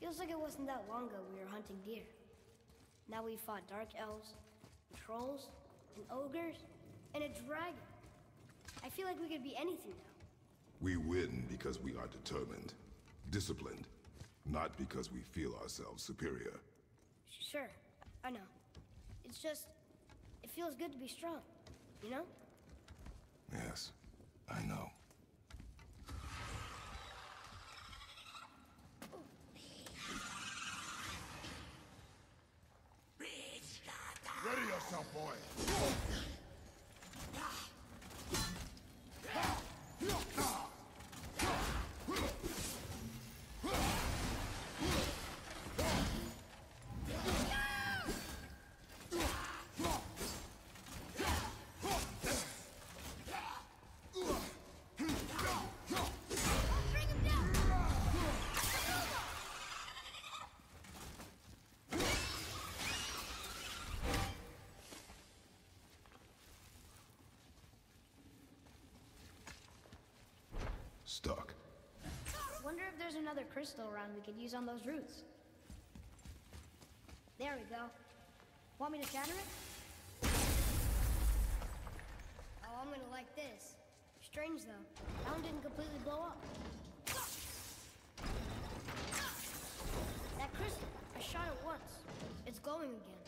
Feels like it wasn't that long ago we were hunting deer. Now we fought dark elves, trolls, and ogres, and a dragon. I feel like we could be anything now. We win because we are determined, disciplined, not because we feel ourselves superior. Sure, I know. It's just, it feels good to be strong, you know? Yes, I know. Ready yourself, boy! Stuck. Wonder if there's another crystal around we could use on those roots. There we go. Want me to shatter it? Oh, I'm gonna like this. Strange though, that one didn't completely blow up. That crystal, I shot it once. It's glowing again.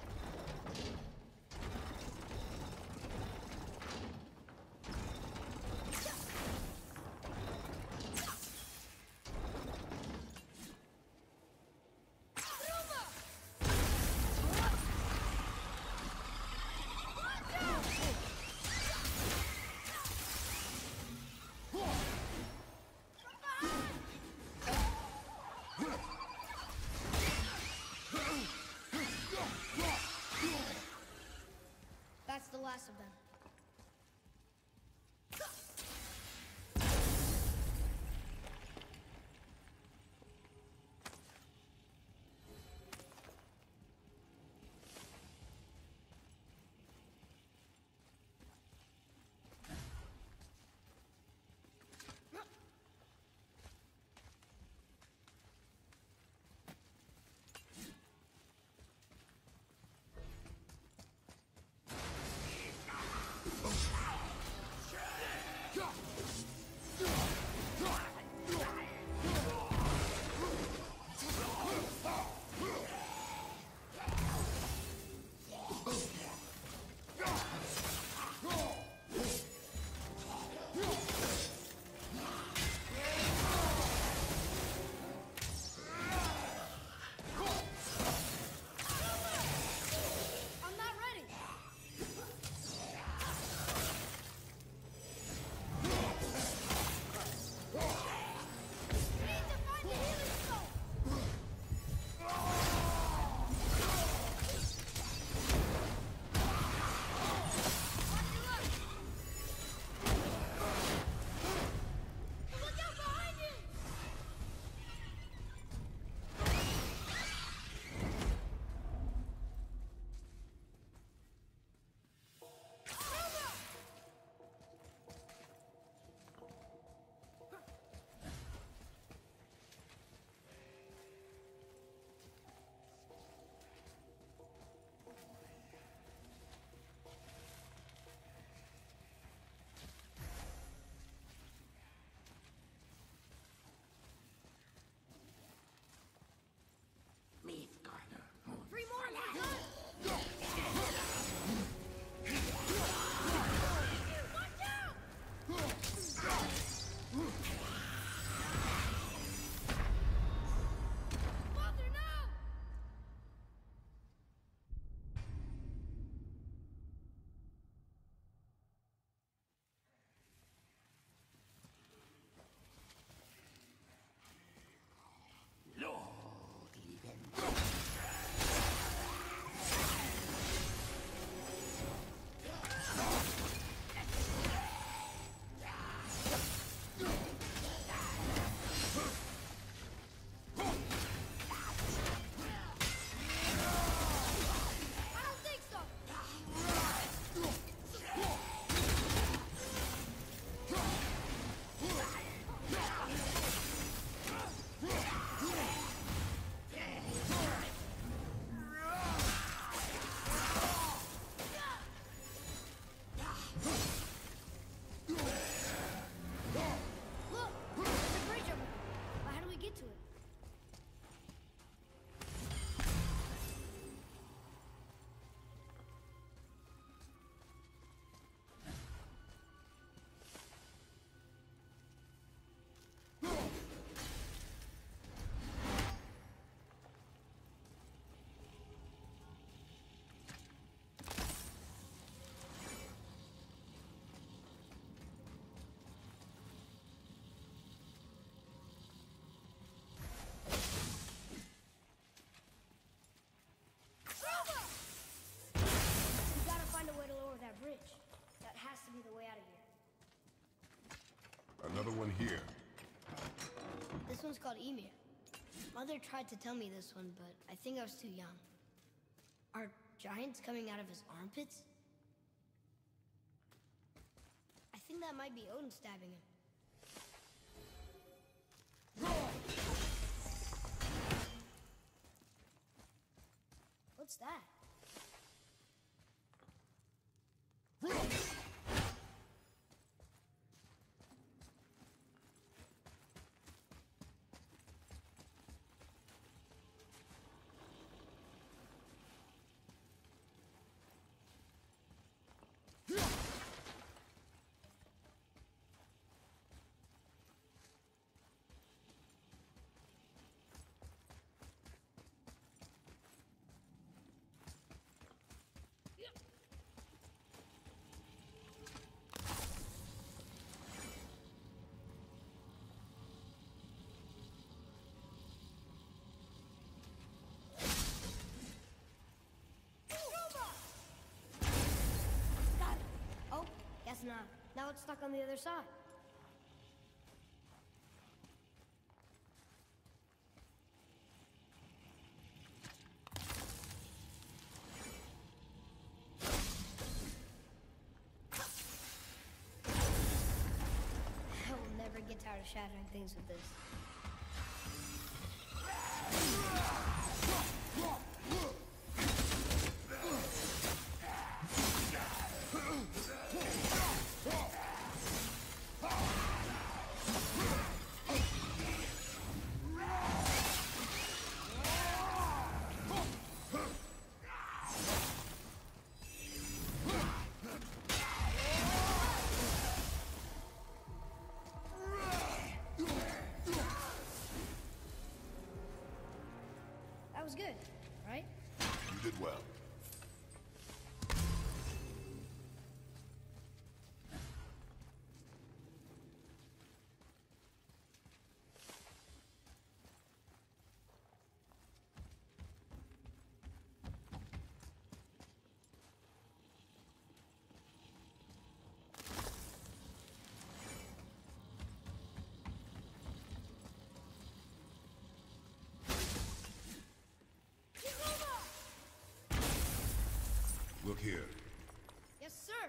Another one here. This one's called Emir. Mother tried to tell me this one, but I think I was too young. Are giants coming out of his armpits? I think that might be Odin stabbing him. What's that? Not. Now it's stuck on the other side. I will never get tired of shattering things with this. That was good, right? You did well. Look here. Yes, sir.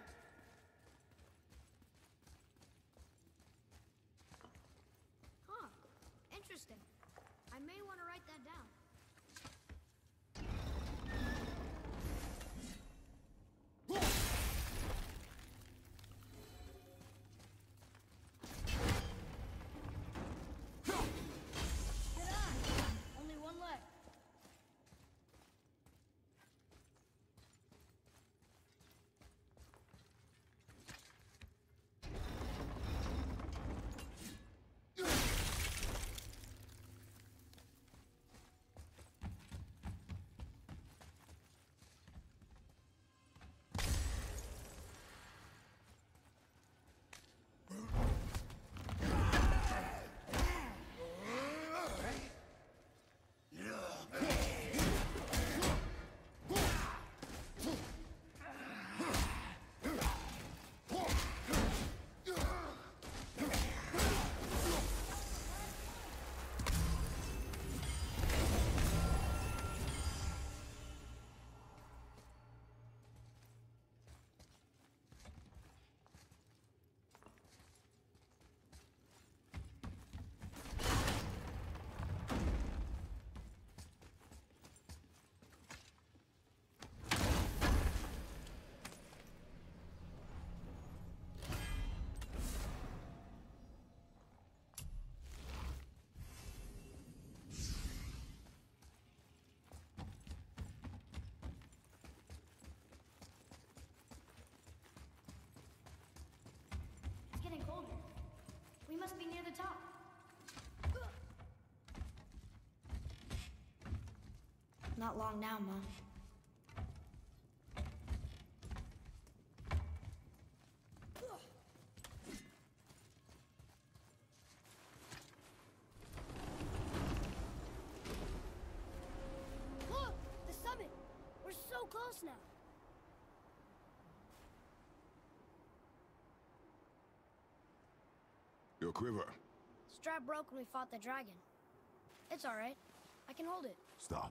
Huh. Interesting. I may want to write that down. Good eye. Only one leg. We must be near the top. Not long now, Mom. Look! The summit! We're so close now! quiver. Strap broke when we fought the dragon. It's alright. I can hold it. Stop.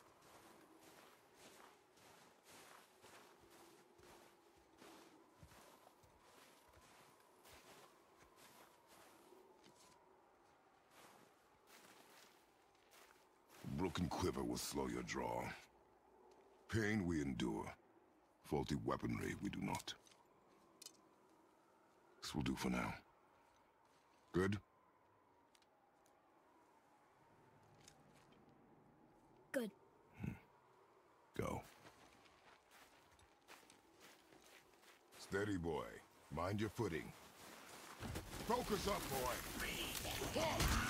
Broken quiver will slow your draw. Pain we endure. Faulty weaponry we do not. This will do for now. Good? Good. Go. Steady, boy. Mind your footing. Focus up, boy!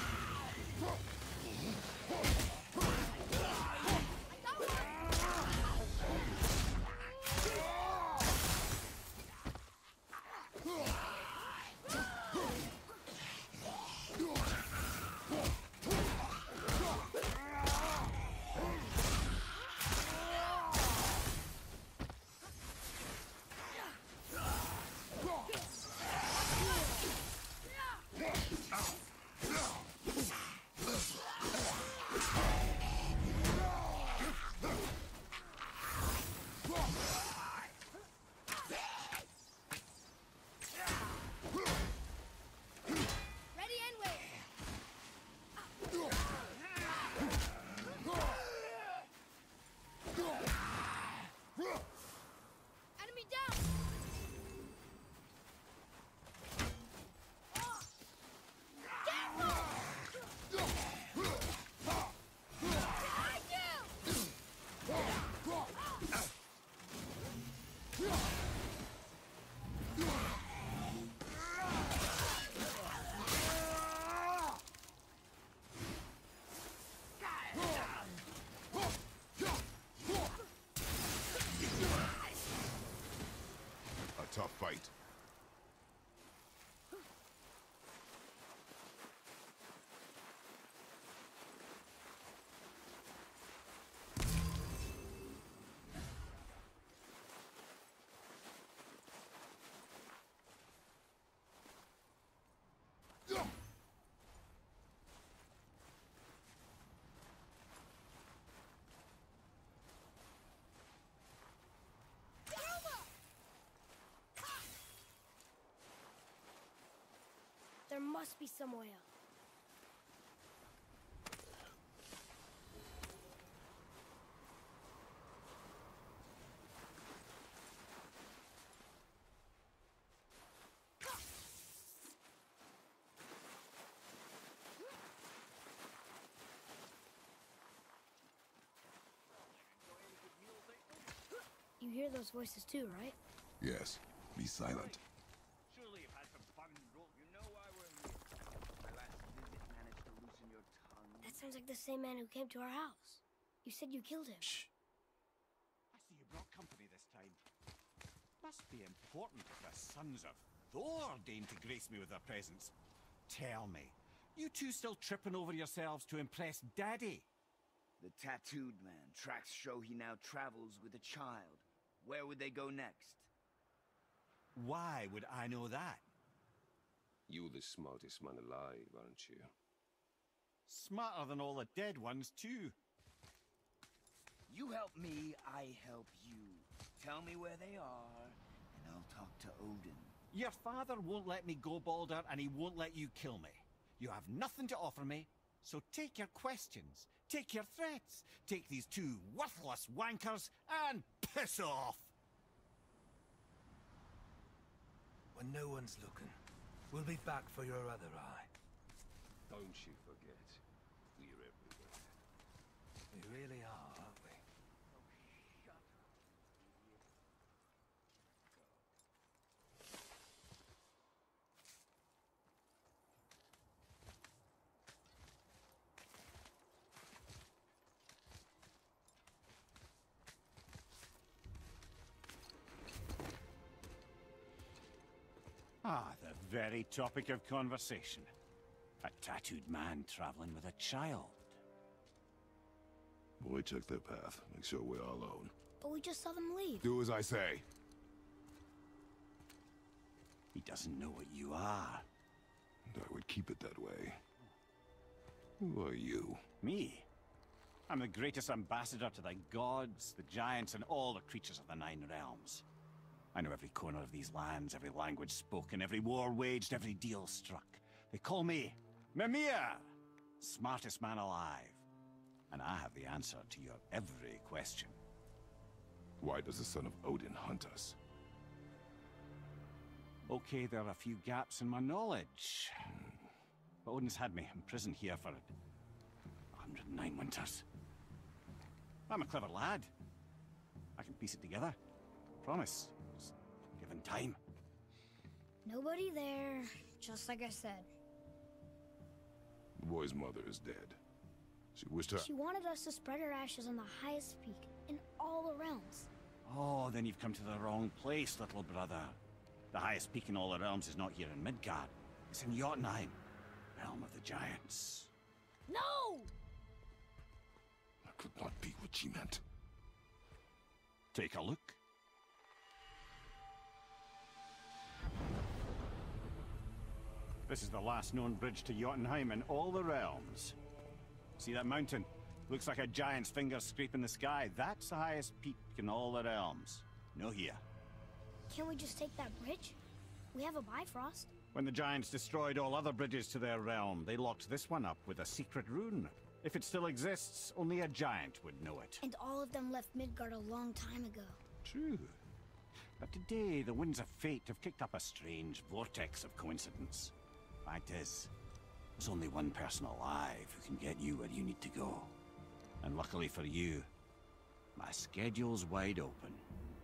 Tough fight. There must be some way up. You hear those voices too, right? Yes. Be silent. Surely you've had some fun, Rook. You know why we're here. My last visit managed to loosen your tongue. That sounds like the same man who came to our house. You said you killed him. Shh. I see you brought company this time. Must be important if the sons of Thor deign to grace me with their presence. Tell me, you two still tripping over yourselves to impress Daddy? The tattooed man. Tracks show he now travels with a child. Where would they go next? Why would I know that? You're the smartest man alive, aren't you? Smarter than all the dead ones, too. You help me, I help you. Tell me where they are, and I'll talk to Odin. Your father won't let me go, Baldur, and he won't let you kill me. You have nothing to offer me, so take your questions, take your threats, take these two worthless wankers, and piss off! When no one's looking, we'll be back for your other eye. Don't you forget, we're everywhere. We really are, aren't we? Ah, the very topic of conversation. A tattooed man traveling with a child. Boy, check their path. Make sure we're alone. But we just saw them leave. Do as I say. He doesn't know what you are. I would keep it that way. Who are you? Me? I'm the greatest ambassador to the gods, the giants, and all the creatures of the Nine Realms. I know every corner of these lands, every language spoken, every war waged, every deal struck. They call me Mimir, smartest man alive. And I have the answer to your every question. Why does the son of Odin hunt us? Okay, there are a few gaps in my knowledge. But Odin's had me imprisoned here for 109 winters. I'm a clever lad. I can piece it together. Promise. Just given time. Nobody there, just like I said. The boy's mother is dead. She wished her... She wanted us to spread her ashes on the highest peak in all the realms. Oh, then you've come to the wrong place, little brother. The highest peak in all the realms is not here in Midgard. It's in Jotunheim, realm of the giants. No! That could not be what she meant. Take a look. This is the last known bridge to Jotunheim in all the realms. See that mountain? Looks like a giant's finger scraping the sky. That's the highest peak in all the realms. No here. Can't we just take that bridge? We have a Bifrost. When the giants destroyed all other bridges to their realm, they locked this one up with a secret rune. If it still exists, only a giant would know it. And all of them left Midgard a long time ago. True. But today, the winds of fate have kicked up a strange vortex of coincidence. Fact is, there's only one person alive who can get you where you need to go. And luckily for you, my schedule's wide open.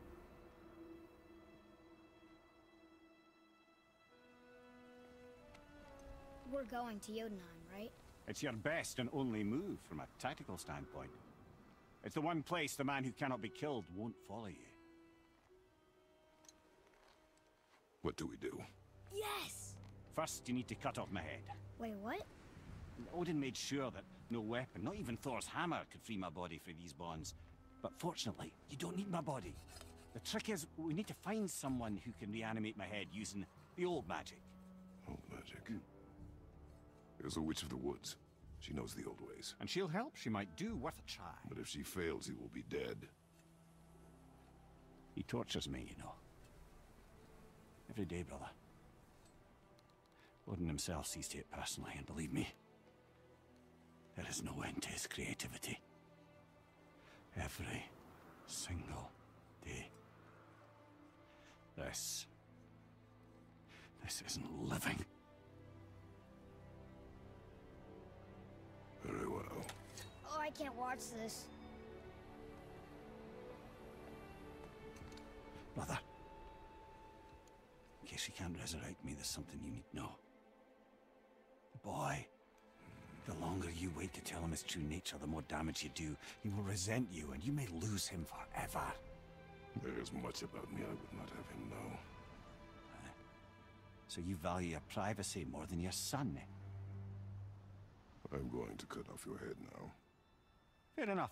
We're going to Jotunheim, right? It's your best and only move from a tactical standpoint. It's the one place the man who cannot be killed won't follow you. What do we do? Yes! First, you need to cut off my head. Wait, what? Odin made sure that no weapon, not even Thor's hammer, could free my body from these bonds. But fortunately, you don't need my body. The trick is, we need to find someone who can reanimate my head using the old magic. Old magic. There's a witch of the woods. She knows the old ways. And she'll help. She might do worth a try. But if she fails, he will be dead. He tortures me, you know. Every day, brother. Odin himself sees to it personally, and believe me, there is no end to his creativity. Every single day. This isn't living. Very well. Oh, I can't watch this. Brother, in case you can't resurrect me, there's something you need to know. The boy, the longer you wait to tell him his true nature, the more damage you do. He will resent you, and you may lose him forever. There is much about me I would not have him know. So you value your privacy more than your son? I'm going to cut off your head now. Fair enough.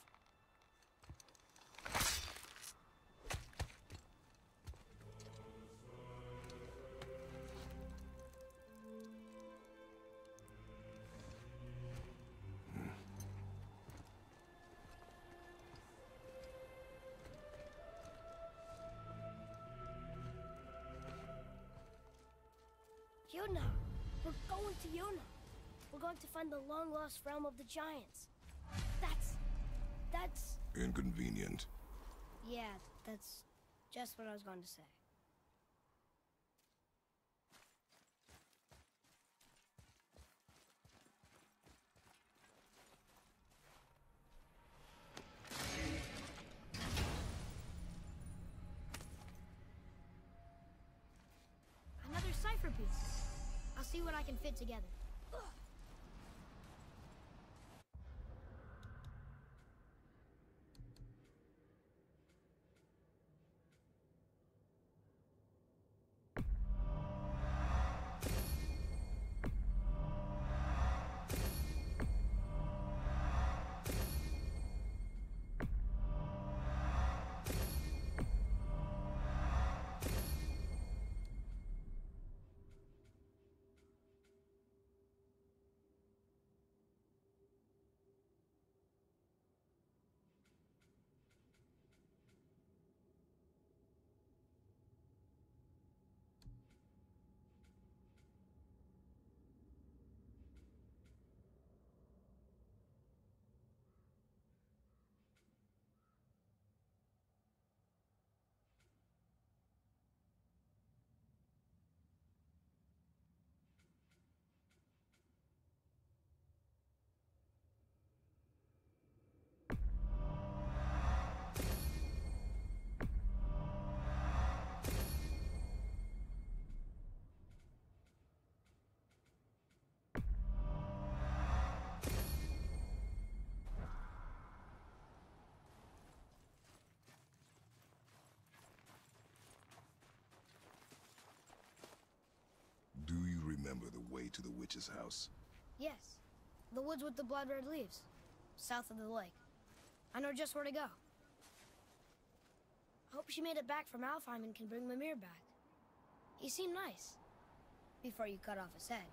Yona! We're going to Yona! We're going to find the long-lost realm of the giants. That's... Inconvenient. Yeah, that's just what I was going to say. Another cipher piece. I'll see what I can fit together. remember the way to the witch's house? Yes. The woods with the blood red leaves. South of the lake. I know just where to go. Hope she made it back from Alfheim and can bring Mimir back. He seemed nice. Before you cut off his head.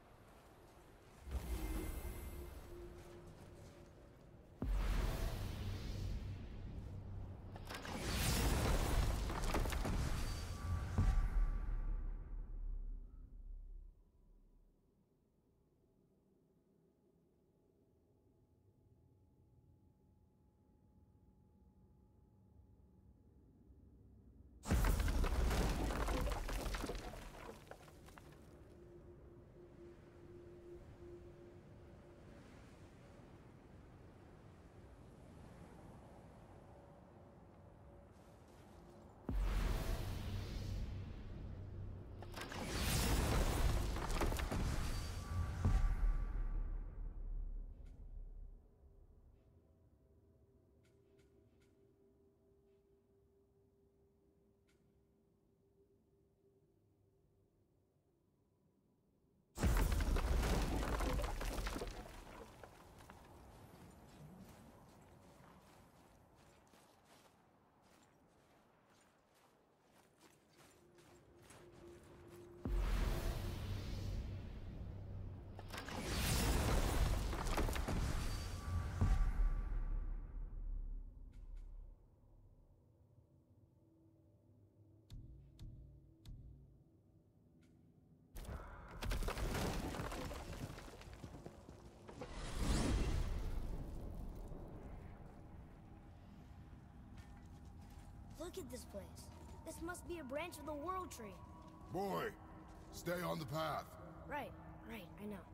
Look at this place. This must be a branch of the World Tree. Boy, stay on the path. Right, I know.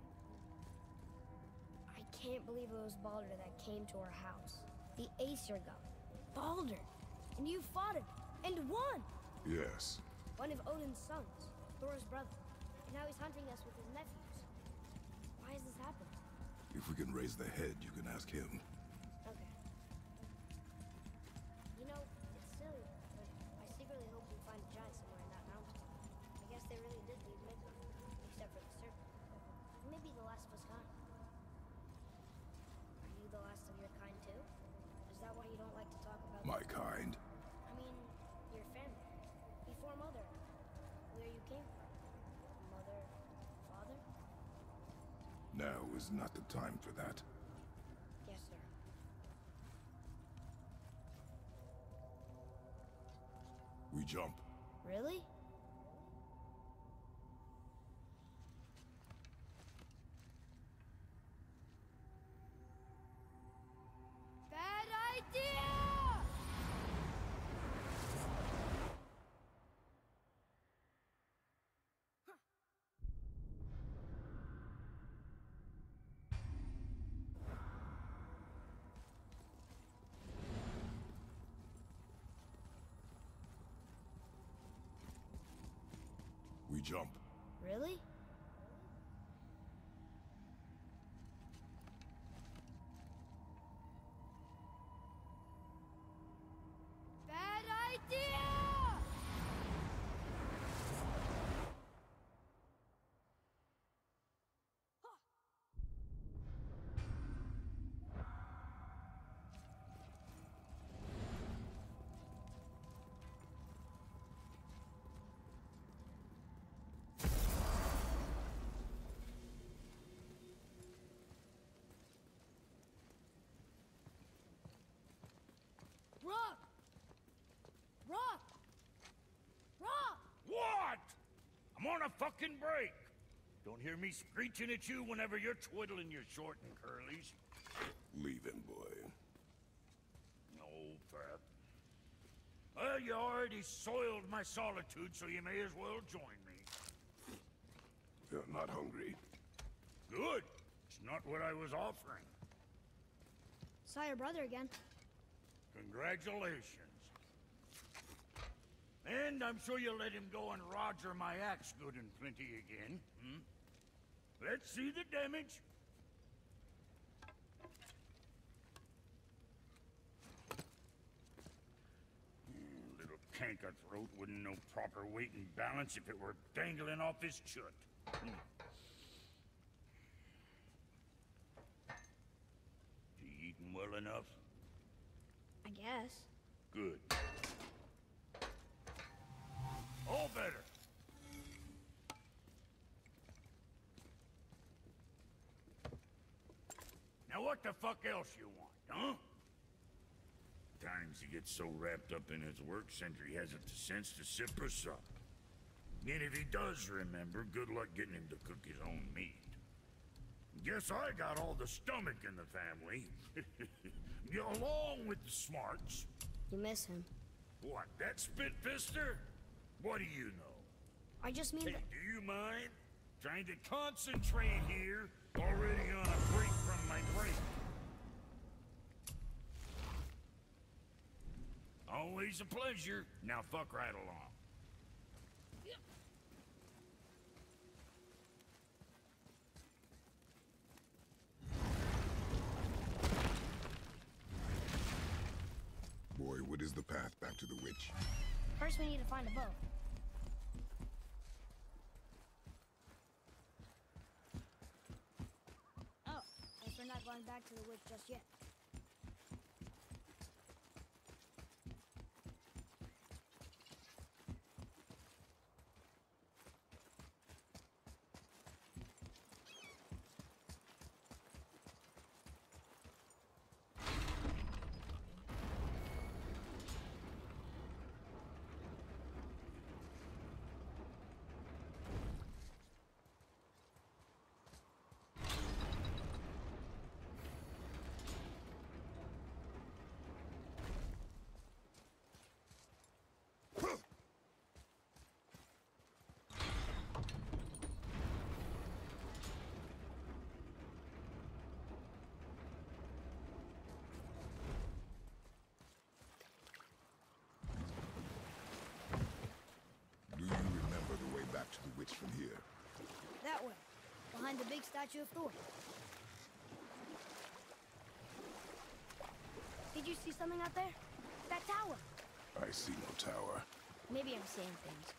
I can't believe it was Baldur that came to our house. The Aesir god. Baldur! And you fought him, and won! Yes. One of Odin's sons, Thor's brother. And now he's hunting us with his nephews. Why has this happened? If we can raise the head, you can ask him. Okay. You know, it's silly, but I secretly hope we find a giant somewhere in that mountain. I guess they really did leave Midgard, except for the serpent. Maybe the last of his kind. Are you the last of your kind too? Is that why you don't like to talk about My kind? I mean, your family. Before Mother. Where you came from. Mother, father? Now is not the time for that. Yes, sir. We jump. Really? Bad idea! We jump. Really? Bad idea! Rock! Rock! Rock! What? I'm on a fucking break. Don't hear me screeching at you whenever you're twiddling your short and curlies. Leave him, boy. No, Pat. Well, you already soiled my solitude, so you may as well join me. You're not hungry. Good. It's not what I was offering. Saw your brother again. Congratulations. And I'm sure you'll let him go and roger my axe good and plenty again, hmm? Let's see the damage. Little canker throat wouldn't know proper weight and balance if it were dangling off his chut. You eating well enough? I guess. Good. All better. Now what the fuck else you want, huh? Times he gets so wrapped up in his work, Sentry hasn't the sense to sip or sup. And if he does remember, good luck getting him to cook his own meat. Guess I got all the stomach in the family. Along with the smarts. You miss him. What, that spit-fister? What do you know? I just mean Hey, that... do you mind? Trying to concentrate here, already on a break from my break. Always a pleasure. Now fuck right along. Boy, what is the path back to the witch? First we need to find a boat. Oh, guess we're not going back to the witch just yet. Do you remember the way back to the witch from here? That way, behind the big statue of Thor. Did you see something out there? That tower. I see no tower. Maybe I'm seeing things.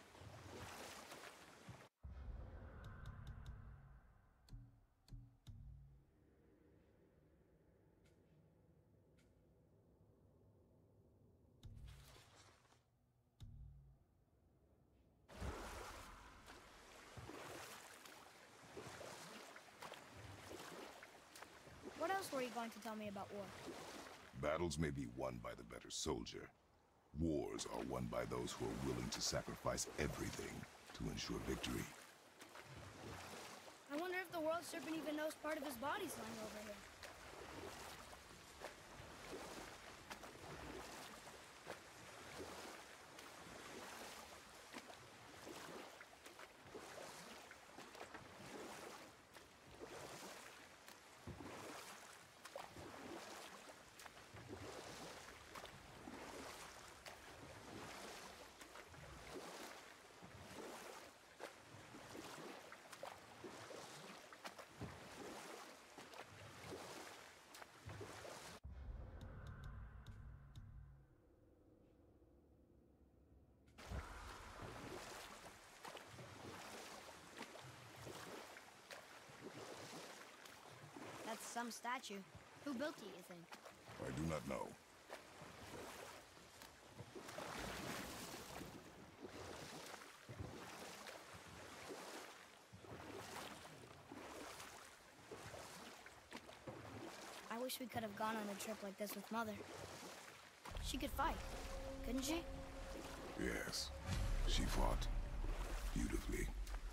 What else were you going to tell me about war? Battles may be won by the better soldier. Wars are won by those who are willing to sacrifice everything to ensure victory. I wonder if the world serpent even knows part of his body's lying over here. That's some statue. Who built it, you think? I do not know. I wish we could have gone on a trip like this with Mother. She could fight, couldn't she? Yes, she fought beautifully.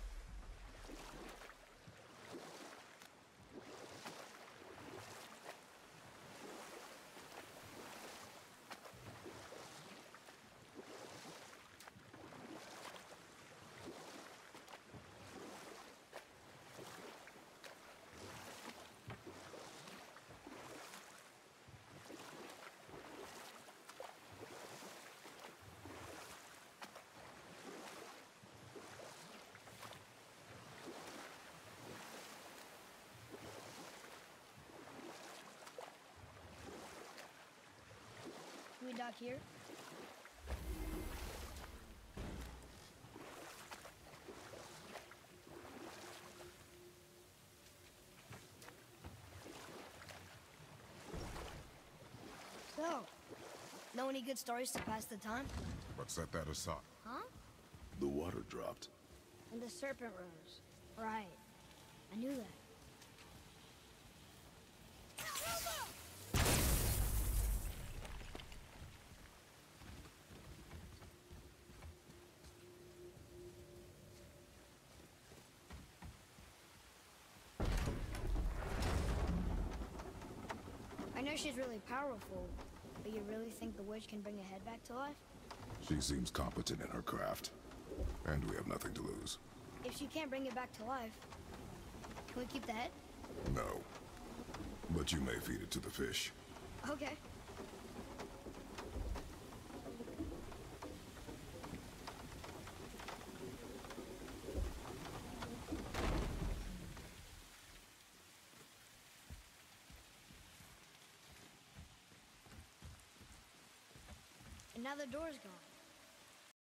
Can we dock here? Know any good stories to pass the time? But set that aside. Huh? The water dropped. And the serpent rose. Right. I knew that. I know she's really powerful, but you really think the witch can bring a head back to life? She seems competent in her craft. And we have nothing to lose. If she can't bring it back to life, can we keep the head? No. But you may feed it to the fish. Okay. And now the door's gone.